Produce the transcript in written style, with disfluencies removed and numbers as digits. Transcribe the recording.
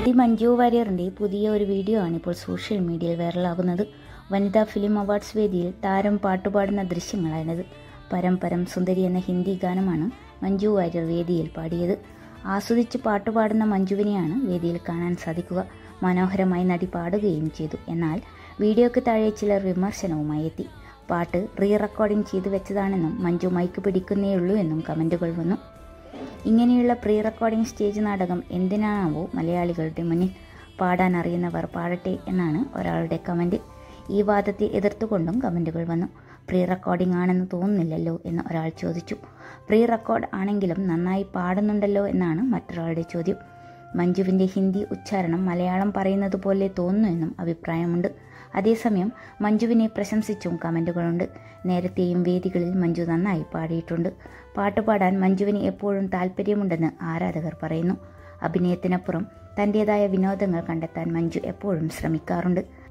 നടി മഞ്ജു വാര്യറിൻ്റെ പുതിയ ഒരു വീഡിയോ ആണ് ഇപ്പോൾ സോഷ്യൽ മീഡിയയിൽ വൈറലാകുന്നത്. വനിതാ ഫിലിം അവാർഡ്സ് വേദിയിൽ താരം പാട്ടുപാടുന്ന ദൃശ്യങ്ങളാണിത്. പരം പരം സുന്ദരി എന്ന ഹിന്ദി ഗാനമാണ് മഞ്ജു വാര്യർ വേദിയിൽ പാടിയത്. ആസ്വദിച്ച് പാട്ടുപാടുന്ന മഞ്ജുവിനെയാണ് വേദിയിൽ കാണാൻ സാധിക്കുക. മനോഹരമായി നടി പാടുകയും ചെയ്തു. എന്നാൽ വീഡിയോയ്ക്ക് താഴെ ചിലർ വിമർശനവുമായി എത്തി. പാട്ട് റീറെക്കോർഡിംഗ് ചെയ്തു വെച്ചതാണെന്നും മഞ്ജു മൈക്ക് പിടിക്കുന്നേയുള്ളൂ എന്നും കമൻറ്റുകൾ വന്നു. ഇങ്ങനെയുള്ള പ്രീ റെക്കോർഡിംഗ് സ്റ്റേജ് നാടകം എന്തിനാണാവോ മലയാളികളുടെ മുന്നിൽ? പാടാൻ അറിയുന്നവർ പാടട്ടെ എന്നാണ് ഒരാളുടെ കമൻറ്റ്. ഈ വാദത്തെ എതിർത്തുകൊണ്ടും കമൻറ്റുകൾ വന്നു. പ്രീ റെക്കോർഡിംഗ് ആണെന്ന് തോന്നുന്നില്ലല്ലോ എന്ന് ഒരാൾ ചോദിച്ചു. പ്രീ റെക്കോർഡ് ആണെങ്കിലും നന്നായി പാടുന്നുണ്ടല്ലോ എന്നാണ് മറ്റൊരാളുടെ ചോദ്യം. മഞ്ജുവിൻ്റെ ഹിന്ദി ഉച്ചാരണം മലയാളം പറയുന്നത് പോലെ തോന്നുന്നു എന്നും അഭിപ്രായമുണ്ട്. അതേസമയം മഞ്ജുവിനെ പ്രശംസിച്ചും കമൻറ്റുകളുണ്ട്. നേരത്തെയും വേദികളിൽ മഞ്ജു നന്നായി പാടിയിട്ടുണ്ട്. പാട്ടുപാടാൻ മഞ്ജുവിന് എപ്പോഴും താല്പര്യമുണ്ടെന്ന് ആരാധകർ പറയുന്നു. അഭിനയത്തിനപ്പുറം തൻ്റേതായ വിനോദങ്ങൾ കണ്ടെത്താൻ മഞ്ജു എപ്പോഴും ശ്രമിക്കാറുണ്ട്.